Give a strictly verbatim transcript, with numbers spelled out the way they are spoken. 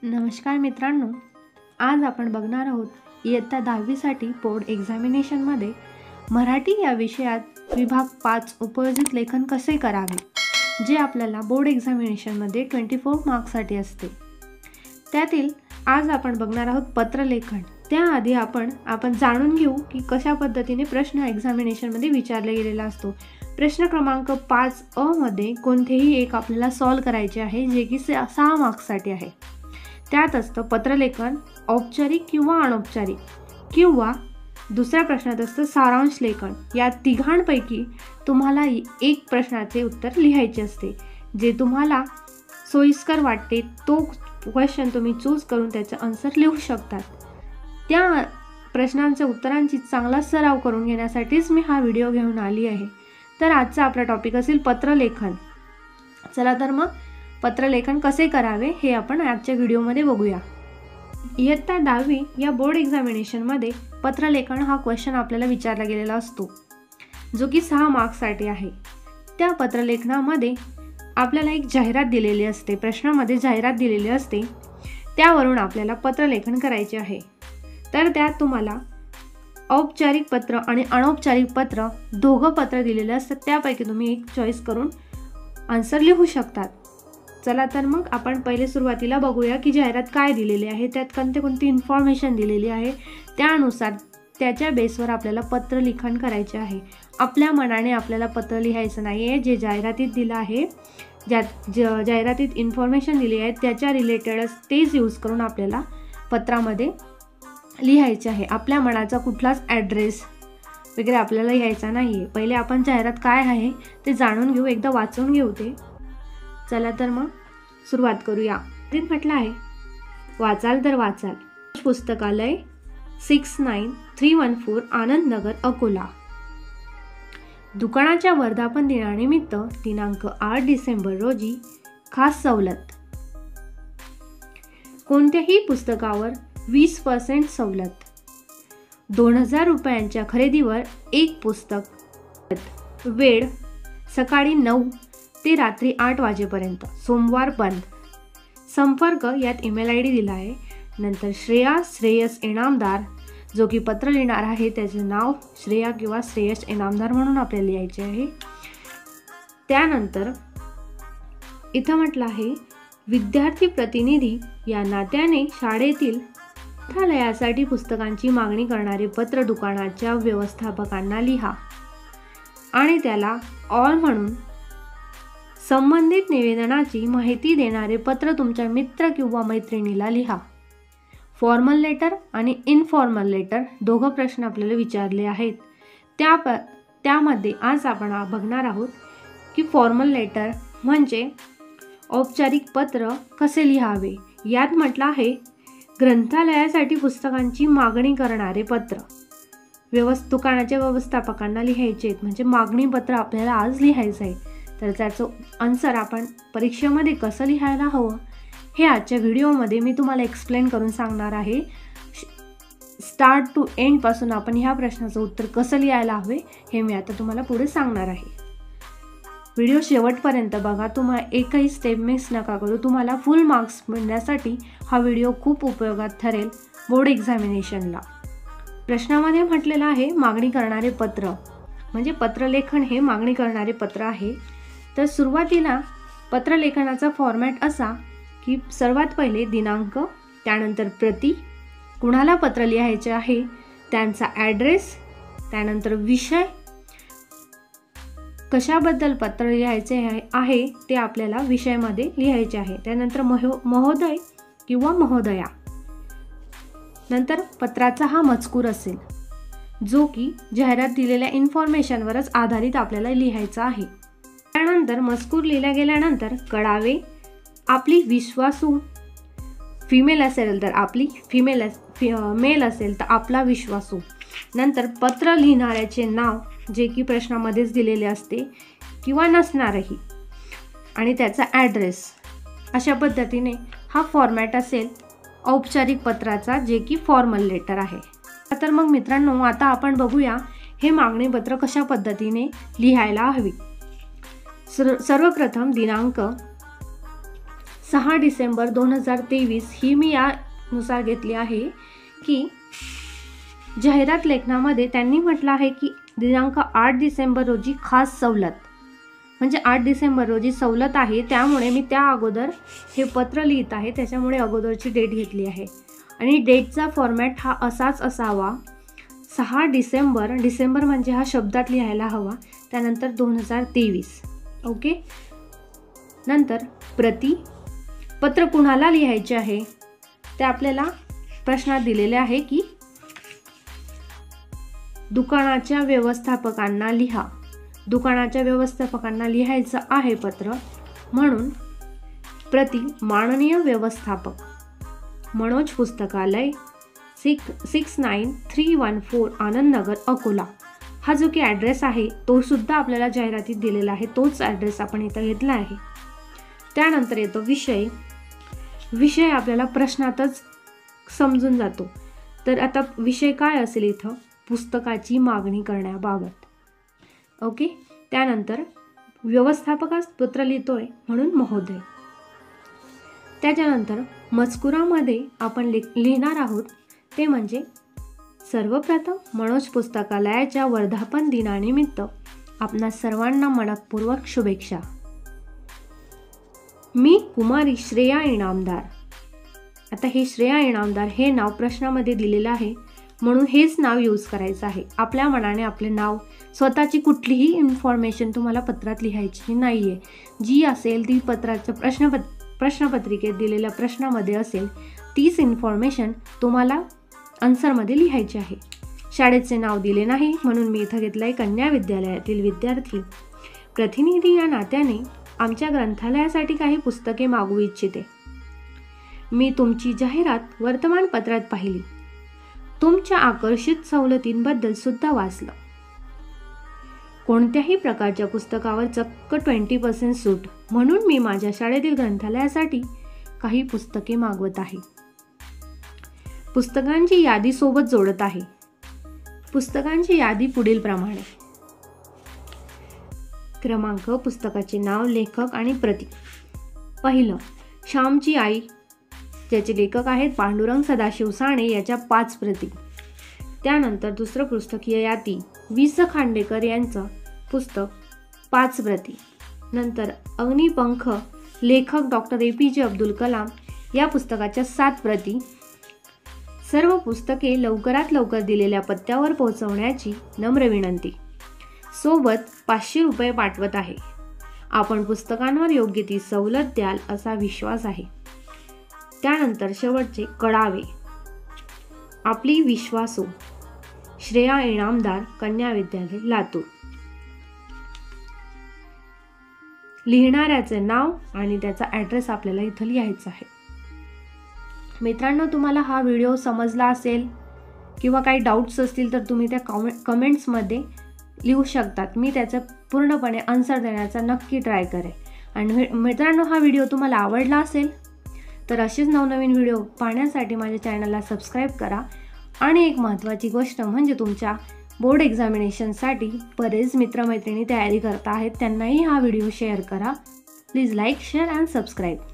नमस्कार मित्रांनो, आज आपण बघणार आहोत इयत्ता दहावीसाठी बोर्ड एक्झामिनेशनमध्ये मराठी या विषयात विभाग पाच उपयोजित लेखन कसे करावे, जे आपल्याला बोर्ड एक्झामिनेशनमध्ये चोवीस मार्क्ससाठी असते। त्यातील आज आपण बघणार आहोत पत्रलेखन। त्याआधी आपण आपण जाणून घेऊ की कशा पद्धतीने प्रश्न एक्झामिनेशनमध्ये विचारला गेलेला असतो। प्रश्न क्रमांक पाच अ मध्ये कोणतेही एक आपल्याला सॉल्व करायचे आहे, जे की सहा मार्क्ससाठी आहे। त्यात असतं पत्रलेखन औपचारिक किंवा अनौपचारिक, किंवा दुसऱ्या प्रश्नात असतं सारांश लेखन। या तिघांपैकी तुम्हाला एक प्रश्नाचे उत्तर लिहायचे असते। जे तुम्हाला सोयीस्कर वाटते तो क्वेश्चन तुम्ही चूज करून त्याचं आन्सर लिहू शकतात। त्या प्रश्नांच्या उत्तरांची चांगला सराव करून घेण्यासाठीच मी हा व्हिडिओ घेऊन आली आहे। तर आजचा आपला टॉपिक असेल पत्रलेखन। चला तर मग पत्रलेखन कसे करावे हे आपण आजच्या व्हिडिओमध्ये बघूया। इयत्ता दहावी या बोर्ड एक्झामिनेशनमध्ये पत्रलेखन हा क्वेश्चन आपल्याला विचारला गेलेला असतो, जो की सहा मार्क्ससाठी आहे। त्या पत्रलेखनामध्ये आपल्याला एक जाहिरात दिलेली असते, प्रश्नामध्ये जाहिरात दिलेली असते, त्यावरून आपल्याला पत्रलेखन करायचे आहे। तर त्यात तुम्हाला औपचारिक पत्र आणि अनौपचारिक पत्र दोघं पत्र दिलेले असतात, त्यापैकी तुम्ही एक चॉईस करून आन्सर लिहू शकतात। चला तर मग आपण पहिले सुरुवातीला बघूया की जाहिरात काय दिलेली आहे, त्यात कोणती कोणती इन्फॉर्मेशन दिलेली आहे, त्यानुसार त्याच्या बेसवर आपल्याला पत्र लिखाण करायचे आहे। आपल्या मनाने आपल्याला पत्र लिहायचं नाही आहे। जे जाहिरातीत दिलं आहे, ज्यात जाहिरातीत इन्फॉर्मेशन दिली आहे त्याच्या रिलेटेडच तेच यूज करून आपल्याला पत्रामध्ये लिहायचे आहे। आपल्या मनाचा कुठलाच ॲड्रेस वगैरे आपल्याला लिहायचा नाही आहे। पहिले आपण जाहिरात काय आहे ते जाणून घेऊ, एकदा वाचून घेऊ ते। चला तर मग सुरुवात करूया। म्हटलं आहे, वाचाल तर वाचाल पुस्तकालय six nine three one four Anand Nagar Akola. दुकानाच्या वर्धापन दिनानिमित्त दिनांक आठ डिसेंबर रोजी खास सवलत। कोणत्याही पुस्तकावर वीस पर्सेंट सवलत। दोन हजार रुपयांच्या खरेदीवर एक पुस्तक। वेळ सकाळी नऊ ते रात्री आठ वाजेपर्यंत, सोमवार बंद। संपर्क यात ईमेल आय डी दिला आहे। नंतर श्रेया श्रेयस इनामदार, जो की पत्र लिहिणार आहे त्याचे नाव श्रेया किंवा श्रेयस इनामदार म्हणून आपल्याला लिहायचे आहे। त्यानंतर इथं म्हटलं आहे, विद्यार्थी प्रतिनिधी या नात्याने शाळेतील ग्रंथालयासाठी पुस्तकांची मागणी करणारे पत्र दुकानाच्या व्यवस्थापकांना लिहा आणि त्याला ऑल म्हणून संबंधित निवेदनाची माहिती देणारे पत्र तुमच्या मित्र किंवा मैत्रिणीला लिहा। फॉर्मल लेटर आणि इनफॉर्मल लेटर दोघं प्रश्न आपल्याला विचारले आहेत। त्या प त्यामध्ये आज आपण बघणार आहोत की फॉर्मल लेटर म्हणजे औपचारिक पत्र कसे लिहावे। यात म्हटलं आहे, ग्रंथालयासाठी पुस्तकांची मागणी करणारे पत्र व्यवस्थ दुकानाच्या व्यवस्थापकांना लिहायचे आहेत, म्हणजे मागणी पत्र आपल्याला आज लिहायचं आहे। तर त्याचं आन्सर आपण परीक्षेमध्ये कसं लिहायला हवं हे आजच्या व्हिडिओमध्ये मी तुम्हाला एक्सप्लेन करून सांगणार आहे। स्टार्ट टू एंडपासून आपण ह्या प्रश्नाचं उत्तर कसं लिहायला हवे हे मी आता तुम्हाला पुढे सांगणार आहे। व्हिडिओ शेवटपर्यंत बघा, तुम्हाला एकही स्टेप मिस नका करू। तुम्हाला फुल मार्क्स मिळण्यासाठी हा व्हिडिओ खूप उपयोगात ठरेल बोर्ड एक्झामिनेशनला। प्रश्नामध्ये म्हटलेलं आहे, मागणी करणारे पत्र म्हणजे पत्रलेखन हे मागणी करणारे पत्र आहे। तर सुरुवातीला पत्रलेखनाचा फॉर्मॅट असा की सर्वात पहिले दिनांक, त्यानंतर प्रति, कुणाला पत्र लिहायचे आहे, त्यांचा ॲड्रेस, त्यानंतर विषय, कशाबद्दल पत्र लिहायचे आहे ते आपल्याला विषयामध्ये लिहायचे आहे। त्यानंतर महो महोदय किंवा महोदया। नंतर पत्राचा हा मजकूर असेल, जो की जाहिरात दिलेल्या इन्फॉर्मेशनवरच आधारित आपल्याला लिहायचा आहे। त्यानंतर मजकूर लिहिला गेल्यानंतर कळावे, आपली विश्वासू फिमेल असेल तर आपली, फिमेल मेल असेल तर आपला विश्वासू। नंतर पत्र लिहिणाऱ्याचे नाव, जे की प्रश्नामध्येच दिलेले असते किंवा नसणारही, आणि त्याचा ॲड्रेस। अशा पद्धतीने हा फॉर्मॅट असेल औपचारिक पत्राचा, जे की फॉर्मल लेटर आहे। तर मग मित्रांनो, आता आपण बघूया हे मागणीपत्र कशा पद्धतीने लिहायला हवी। सर्वप्रथम दिनांक सहा डिसेंबर दोन हजार तेवीस ही मी यानुसार घेतली आहे की जाहिरात लेखनामध्ये त्यांनी म्हटलं आहे की दिनांक आठ डिसेंबर रोजी खास सवलत, म्हणजे आठ डिसेंबर रोजी सवलत आहे, त्यामुळे मी त्या अगोदर हे पत्र लिहित आहे, त्याच्यामुळे अगोदरची डेट घेतली आहे. आणि डेटचा फॉर्मॅट हा असाच असावा, सहा डिसेंबर, डिसेंबर म्हणजे हा शब्दात लिहायला हवा, त्यानंतर दोन हजार तेवीस. ओके. नंतर प्रति, पत्र कुणाला लिहायचे आहे ते आपल्याला प्रश्नात दिलेले आहे की दुकानाच्या व्यवस्थापकांना लिहा. दुकानाच्या व्यवस्थापकांना लिहायचं आहे पत्र, म्हणून प्रति माननीय व्यवस्थापक, मनोज पुस्तकालय, six six nine three one four Anand Nagar Akola. हा जो की ॲड्रेस आहे तो सुद्धा आपल्याला जाहिरातीत दिलेला आहे, तोच ॲड्रेस आपण इथं घेतला आहे. त्यानंतर येतो विषय. विषय आपल्याला प्रश्नातच समजून जातो. तर आता विषय काय असेल इथं, पुस्तकाची मागणी करण्याबाबत. ओके. त्यानंतर व्यवस्थापकास पत्र लिहितोय म्हणून महोदय. त्याच्यानंतर मजकुरामध्ये आपण लिख लिहिणार आहोत ते म्हणजे सर्वप्रथम मनोज पुस्तकालयाच्या वर्धापन दिनानिमित्त आपणा सर्वांना मनपूर्वक शुभेच्छा. मी कुमारी श्रेया इनामदार. आता हे श्रेया इनामदार हे नाव प्रश्नामध्ये दिलेलं आहे, म्हणून हेच नाव यूज करायचं आहे. आपल्या मनाने आपले नाव, स्वतःची कुठलीही इन्फॉर्मेशन तुम्हाला पत्रात लिहायची नाही आहे. जी असेल ती पत्राच्या प्रश्नपत प्रश्नपत्रिकेत दिलेल्या प्रश्नामध्ये असेल तीच इन्फॉर्मेशन तुम्हाला आन्सरमध्ये लिहायची आहे. शाळेचे नाव दिले नाही म्हणून मी इथं घेतलं आहे कन्या विद्यालयातील विद्यार्थी. प्रतिनिधी या नात्याने आमच्या ग्रंथालयासाठी काही पुस्तके मागवू इच्छिते. मी तुमची जाहिरात वर्तमानपत्रात पाहिली. तुमच्या आकर्षित सवलतींबद्दल सुद्धा वाचलं. कोणत्याही प्रकारच्या पुस्तकावर चक्क ट्वेंटी पर्सेंट सूट, म्हणून मी माझ्या शाळेतील ग्रंथालयासाठी काही पुस्तके मागवत आहे. पुस्तकांची यादी सोबत जोडत आहे. पुस्तकांची यादी पुढील प्रमाणे. क्रमांक, पुस्तकाचे नाव, लेखक आणि प्रती. पहिलं, श्यामची आई, ज्याचे लेखक आहेत पांडुरंग सदाशिव साने, याच्या पाच प्रती. त्यानंतर दुसरं पुस्तक ययाती वि स खांडेकर यांचं पुस्तक, पाच प्रती. नंतर अग्निपंख, लेखक डॉक्टर ए पी जे अब्दुल कलाम, या पुस्तकाच्या सात प्रती. सर्व पुस्तके लवकरात लवकर दिलेल्या पत्त्यावर पोहोचवण्याची नम्र विनंती. सोबत पाचशे रुपये पाठवत आहे. आपण पुस्तकांवर योग्य ती सवलत द्याल असा विश्वास आहे. त्यानंतर शेवटचे कळावे. आपली विश्वासू श्रेया इनामदार, कन्या विद्यालय, लातूर. लिहिणाऱ्याचे नाव आणि त्याचा ॲड्रेस आपल्याला इथं लिहायचा आहे. मित्रांनो, तुम्हाला हा व्हिडिओ समजला असेल किंवा काही डाऊट्स असतील तर तुम्ही त्या कॉमे कमेंट्समध्ये लिहू शकतात. मी त्याचं पूर्णपणे आन्सर देण्याचा नक्की ट्राय करेन. आणि मित्रांनो, हा व्हिडिओ तुम्हाला आवडला असेल तर असेच नवनवीन व्हिडिओ पाहण्यासाठी माझ्या चॅनलला सबस्क्राईब करा. आणि एक महत्त्वाची गोष्ट म्हणजे तुमच्या बोर्ड एक्झामिनेशनसाठी बरेच मित्रमैत्रिणी तयारी करत आहेत, त्यांनाही हा व्हिडिओ शेअर करा. Please like, share and subscribe.